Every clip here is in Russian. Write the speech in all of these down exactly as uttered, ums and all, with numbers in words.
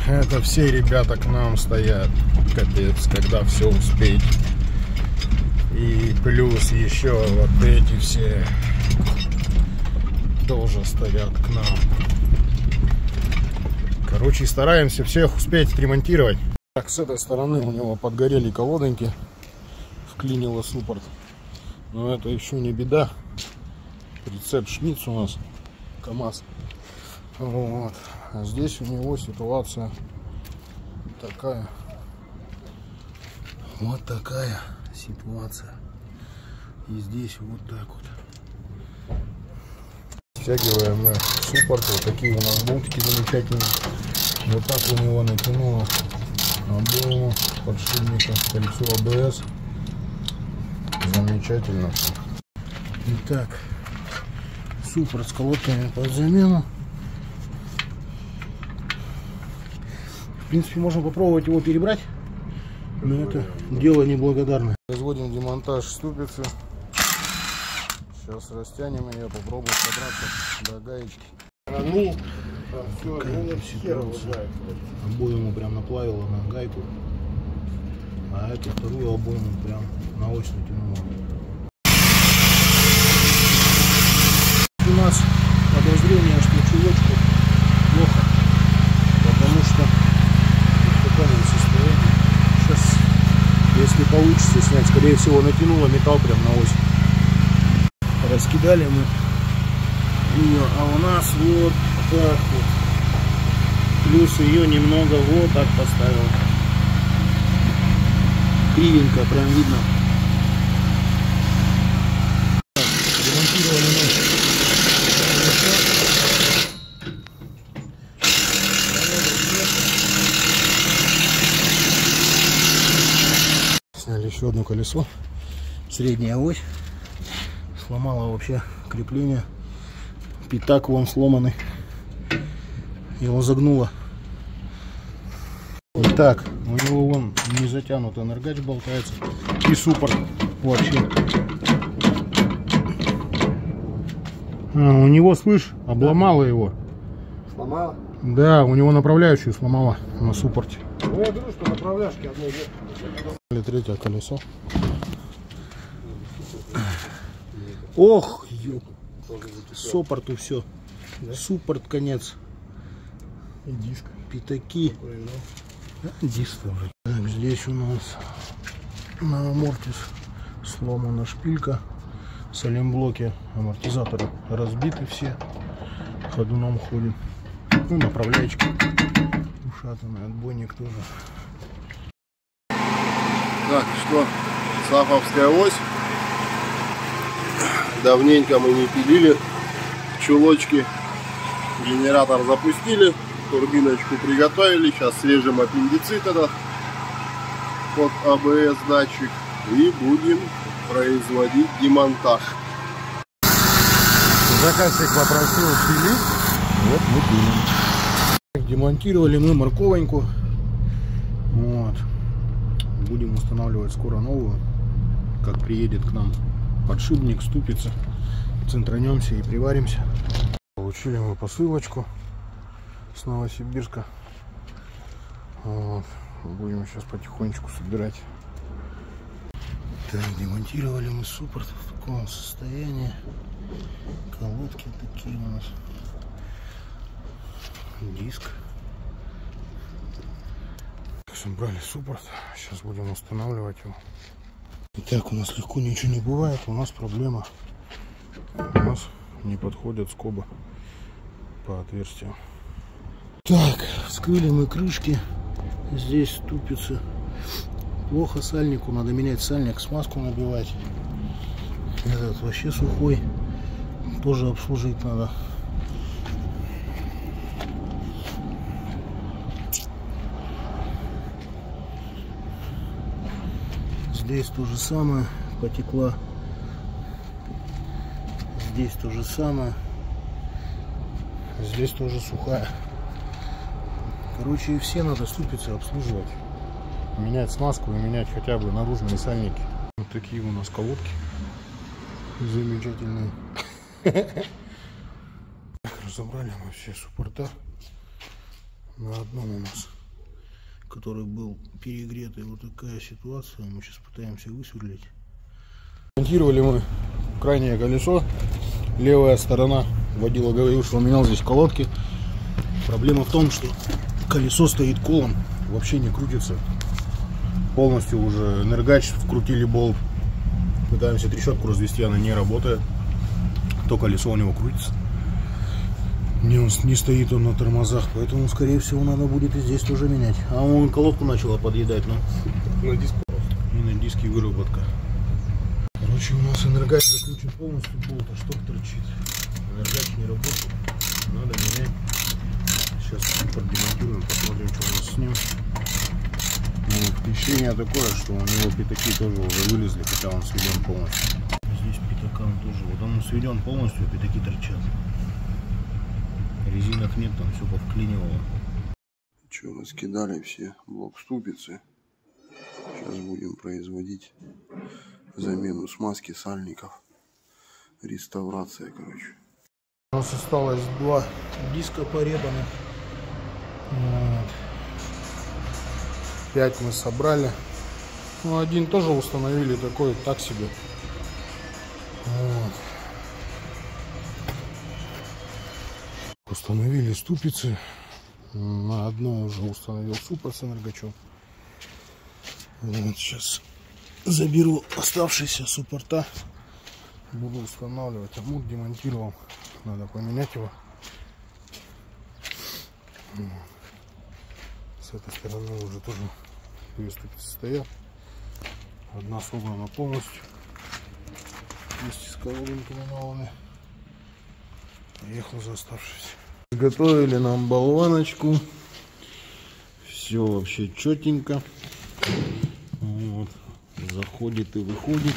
Это все ребята к нам стоят. Капец, когда все успеть. И плюс еще вот эти все тоже стоят к нам. Короче, стараемся всех успеть отремонтировать. Так, с этой стороны у него подгорели колодоньки. Вклинило суппорт. Но это еще не беда. Прицеп Шмидц у нас. КамАЗ. Вот. А здесь у него ситуация такая. Вот такая ситуация. И здесь вот так вот. Стягиваем мы суппорт. Вот такие у нас болтики замечательные. Вот так у него натянуло обойму подшипника, кольцо АБС. Замечательно. Итак, суппорт с колодками под замену. В принципе, можно попробовать его перебрать, но это дело неблагодарное. Производим демонтаж ступицы. Сейчас растянем ее, попробуем добраться до гаечки. Ну, все, обойму прям наплавила на гайку, а эту вторую обойму прям на ось натянула. У нас подозрение, что чулочку плохо, потому что в таком состоянии. Сейчас, если получится снять, скорее всего натянула металл прям на ось. Раскидали мы ее, а у нас вот так вот. Плюс ее немного вот так поставил. Кривенько, прям видно. Так, ремонтировали мы. Сняли еще одно колесо. Средняя ось. Сломала вообще крепление. Пятак вон сломанный. Его загнуло. Итак, у него вон не затянут энергач болтается. И суппорт вообще. А, у него, слышь, обломало его. Сломало? Да, у него направляющую сломала на суппорте. Ну я говорю, что направляшки одной нет. Третье колесо. Ох, ёп. Суппорту все. Да? Суппорт конец. И диск. Пятаки. А, диск тоже. Так, здесь у нас на амортис сломана шпилька. В салимблоке амортизаторы разбиты все. Ходуном ходим. Ну, направляечка ушатанный, отбойник тоже. Так, что, сафовская ось. Давненько мы не пилили чулочки. Генератор запустили, турбиночку приготовили. Сейчас свежим аппендицит этот под АБС датчик. И будем производить демонтаж. Заказчик попросил пилить. Вот мы пилим. Демонтировали мы морковоньку. Вот. Будем устанавливать скоро новую. Как приедет к нам подшипник, ступица. Центранемся и приваримся. Получили мы посылочку с Новосибирска. Вот. Будем сейчас потихонечку собирать. Так, демонтировали мы суппорт в таком состоянии. Колодки такие у нас. Диск. Собрали суппорт. Сейчас будем устанавливать его. Итак, у нас легко ничего не бывает. У нас проблема. У нас не подходят скобы по отверстию. Так, вскрыли мы крышки. Здесь ступицы. Плохо сальнику. Надо менять сальник, смазку набивать. Этот вообще сухой. Тоже обслужить надо. Здесь то же самое, потекла. Здесь то же самое. Здесь тоже сухая. Короче, все надо ступицы обслуживать. Менять смазку и менять хотя бы наружные сальники. Вот такие у нас колодки. Замечательные. Разобрали мы все суппорта. на одном у нас, который был перегретый. Вот такая ситуация. Мы сейчас пытаемся высверлить. Монтировали мы крайнее колесо, левая сторона. Водила говорил, что он менял здесь колодки. Проблема в том, что колесо стоит колом, вообще не крутится. Полностью уже энергач, вкрутили болт. Пытаемся трещотку развести, она не работает. То колесо у него крутится. Не, он, не стоит он на тормозах, поэтому, скорее всего, надо будет и здесь тоже менять. А он колодку начала подъедать, но На диск просто. и на диске выработка. Короче, у нас энергач закручен полностью, болт, а шток торчит. Энергач не работает, надо менять. Сейчас продемонтируем, посмотрим, что у нас с ним. Ну, впечатление такое, что у него пятаки тоже уже вылезли, хотя он сведен полностью. Здесь пятакам тоже, вот он сведен полностью, пятаки торчат. Резинок нет, там все повклинивало. Что, мы скидали все блок ступицы. Сейчас будем производить замену смазки сальников. Реставрация, короче. У нас осталось два диска порезанных. Вот. Пять мы собрали. Ну, один тоже установили, такой, так себе. Вот. Установили ступицы. На одной уже установил суппорт с энергачом. Вот сейчас заберу оставшиеся суппорта. Буду устанавливать. Амур демонтировал. Надо поменять его. С этой стороны уже тоже две ступицы стоят. Одна собрана полностью. Вместе с колодками новыми. Поехал за оставшись. Готовили нам болваночку. Все вообще четенько. Вот. Заходит и выходит.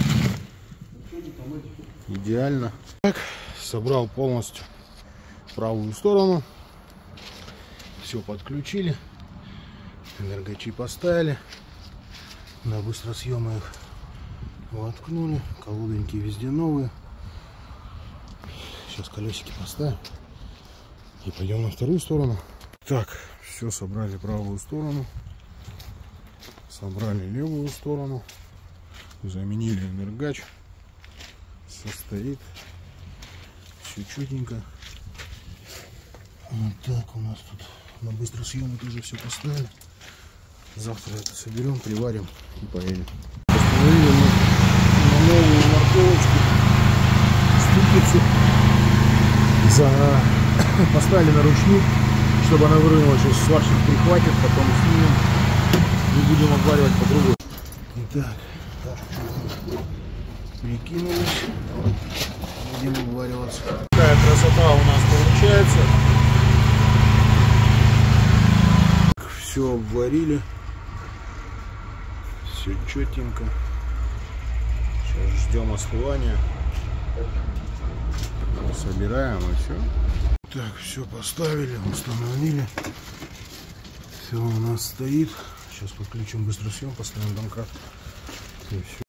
Идеально. Так, собрал полностью правую сторону. Все подключили. Энергачи поставили. На быстросъемы их воткнули. Колодоньки везде новые. Сейчас колесики поставим. И пойдем на вторую сторону. Так, все, собрали правую сторону. Собрали левую сторону. Заменили энергач. Все стоит. Все чудненько. Вот так у нас тут на быстросъемы тоже все поставили. Завтра это соберем, приварим и поедем. Установили мы на новую морковочку ступицу. За... Поставили на ручник, чтобы она выровнялась. Сейчас сварщик прихватит, потом снимем и будем обваривать по кругу. Итак, прикинулись. Будем обвариваться. Такая красота у нас получается. Все обварили. Все четенько. Сейчас ждем остывания. Собираем и все. Так, все поставили, установили. Все у нас стоит. Сейчас подключим быстросъем, поставим домкрат. И все.